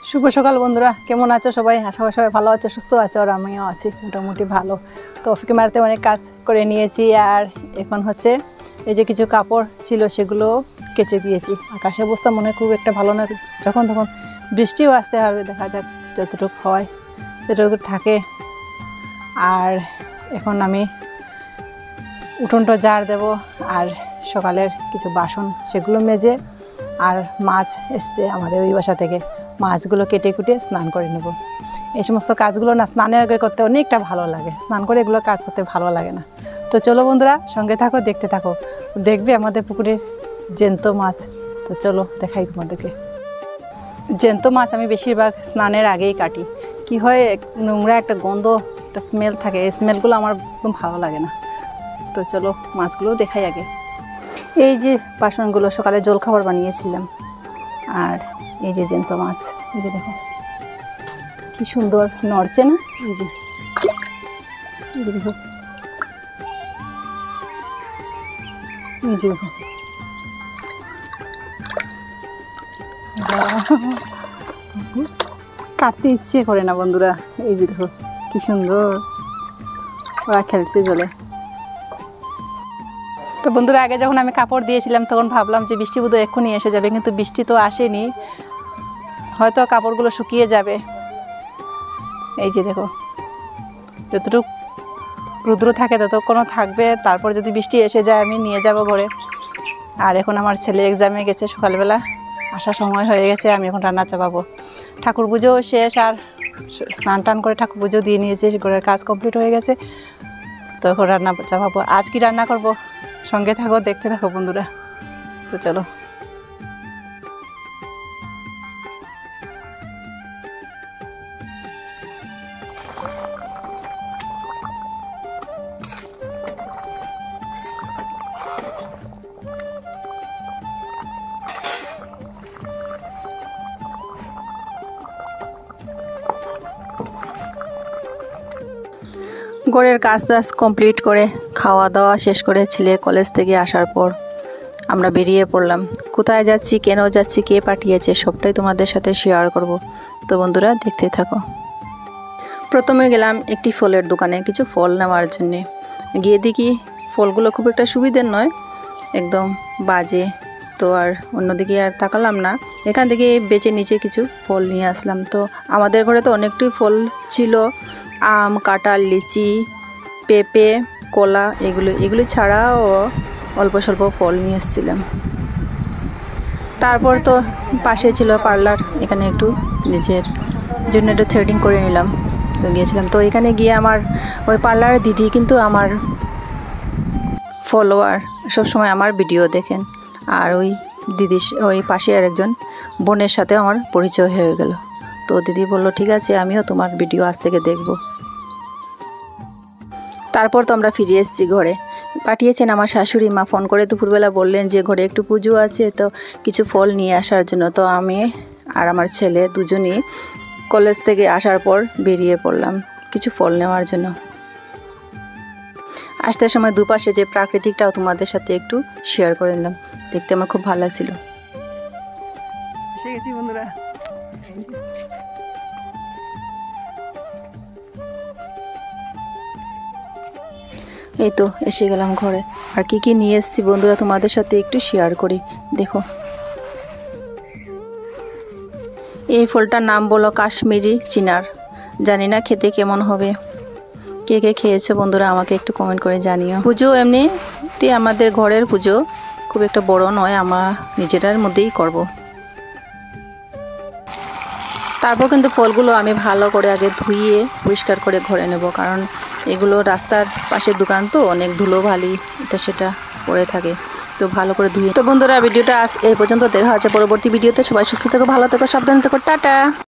শুভ সকাল বন্ধুরা, কেমন আছো সবাই? আশা করি সবাই ভালো আছো, সুস্থ আছো, আর আমিও আছি মোটামুটি ভালো। তো অফিকে মারতে অনেক কাজ করে নিয়েছি, আর এখন হচ্ছে এই যে কিছু কাপড় ছিল সেগুলো কেচে দিয়েছি। আকাশের অবস্থা মনে খুব একটা ভালো না, যখন তখন বৃষ্টিও আসতে পারবে, দেখা যাক যতটুকু হয় যতটুকু থাকে। আর এখন আমি উঠোনটা ঝাড় দেব, আর সকালের কিছু বাসন সেগুলো মেজে, আর মাছ এসছে আমাদের ওই বাসা থেকে, মাছগুলো কেটে কুটে স্নান করে নেব। এই সমস্ত কাজগুলো না স্নানের আগে করতে অনেকটা ভালো লাগে, স্নান করে এগুলো কাজ করতে ভালো লাগে না। তো চলো বন্ধুরা, সঙ্গে থাকো, দেখতে থাকো, দেখবে আমাদের পুকুরের জ্যান্ত মাছ। তো চলো দেখাই তোমাদেরকে। জ্যান্ত মাছ আমি বেশিরভাগ স্নানের আগেই কাটি। কি হয়, নোংরা একটা গন্ধ, একটা স্মেল থাকে, এই স্মেলগুলো আমার একদম ভালো লাগে না। তো চলো মাছগুলো দেখাই আগে। এই যে বাসনগুলো সকালে জলখাবার বানিয়েছিলাম, আর এই যে জ্যান্ত মাছ, এই যে দেখো কি সুন্দর নড়ছে না, এই যে দেখো, এই যে দেখো, কাটতে ইচ্ছে করে না বন্ধুরা। এই যে দেখো কি সুন্দর ওরা খেলছে জলে। তো বন্ধুরা, আগে যখন আমি কাপড় দিয়েছিলাম তখন ভাবলাম যে বৃষ্টি বোধহয় এক্ষুনি এসে যাবে, কিন্তু বৃষ্টি তো আসেনি, হয়তো কাপড়গুলো শুকিয়ে যাবে। এই যে দেখো, যতটুকু রুদ্র থাকে ততক্ষণও থাকবে, তারপর যদি বৃষ্টি এসে যায় আমি নিয়ে যাব ঘরে। আর এখন আমার ছেলে এক্সামে গেছে, সকালবেলা আসার সময় হয়ে গেছে, আমি এখন রান্না চাপাবো। ঠাকুর পুজো শেষ, আর স্নান টান করে ঠাকুর পুজো দিয়ে নিয়েছি, ঘরের কাজ কমপ্লিট হয়ে গেছে। তো এখন রান্না চাপাবো। আজ কি রান্না করব, সঙ্গে থাকো, দেখতে থাকো বন্ধুরা। তো চলো। ঘরের কাজ টাজ কমপ্লিট করে, খাওয়া দাওয়া শেষ করে, ছেলে কলেজ থেকে আসার পর আমরা বেরিয়ে পড়লাম। কোথায় যাচ্ছি, কেন যাচ্ছি, কে পাঠিয়েছে, সবটাই তোমাদের সাথে শেয়ার করব। তো বন্ধুরা দেখতে থাকো। প্রথমে গেলাম একটি ফলের দোকানে কিছু ফল নেওয়ার জন্যে। গিয়ে দেখি ফলগুলো খুব একটা সুবিধের নয়, একদম বাজে। তো আর অন্যদিকে আর তাকালাম না, এখান থেকে বেছে নিচে কিছু ফল নিয়ে আসলাম। তো আমাদের ঘরে তো অনেকটাই ফল ছিল, আম, কাঁঠাল, লিচি, পেঁপে, কলা, এগুলি ছাড়াও অল্প স্বল্প ফল নিয়ে এসেছিলাম। তারপর তো পাশে ছিল পার্লার, এখানে একটু নিজের জন্য একটু থ্রেডিং করে নিলাম। তো গিয়েছিলাম, তো এখানে গিয়ে আমার ওই পার্লারের দিদি কিন্তু আমার ফলোয়ার, সবসময় আমার ভিডিও দেখেন। আর ওই দিদি, ওই পাশে আর একজন বোনের সাথে আমার পরিচয় হয়ে গেল। তো দিদি বলল, ঠিক আছে, আমিও তোমার ভিডিও আজ থেকে দেখব। তারপর তো আমরা ফিরে এসেছি ঘরে। পাঠিয়েছেন আমার শাশুড়ি মা, ফোন করে দুপুরবেলা বললেন যে ঘরে একটু পুজো আছে, তো কিছু ফল নিয়ে আসার জন্য। তো আমি আর আমার ছেলে দুজনেই কলেজ থেকে আসার পর বেরিয়ে পড়লাম কিছু ফল নেওয়ার জন্য। আসতে সময় দুপাশে যে প্রাকৃতিকটাও তোমাদের সাথে একটু শেয়ার করে নিলাম, দেখতে আমার খুব ভালো লাগছিল। এসে গেছি বন্ধুরা, এই তো এসে গেলাম ঘরে। আর কি কি নিয়ে এসেছি বন্ধুরা তোমাদের সাথে একটু শেয়ার করি, দেখো। এই ফলটার নাম বলো কাশ্মীরি চিনার, জানি না খেতে কেমন হবে। কে কে খেয়েছো বন্ধুরা আমাকে একটু কমেন্ট করে জানিও। পুজো এমনিতে আমাদের ঘরের পুজো খুব একটা বড় নয়, আমরা নিজেরার মধ্যেই করব। তারপর কিন্তু ফলগুলো আমি ভালো করে আগে ধুইয়ে পরিষ্কার করে ঘরে নেব, কারণ এগুলো রাস্তার পাশের দোকান তো অনেক ধুলোবালি এটা সেটা পড়ে থাকে, তো ভালো করে ধুয়ে। তো বন্ধুরা ভিডিওটা আজ এই পর্যন্ত, দেখা হচ্ছে পরবর্তী ভিডিওতে। সবাই সুস্থ থেকো, ভালো থেকো, সাবধানে থেকো, টাটা।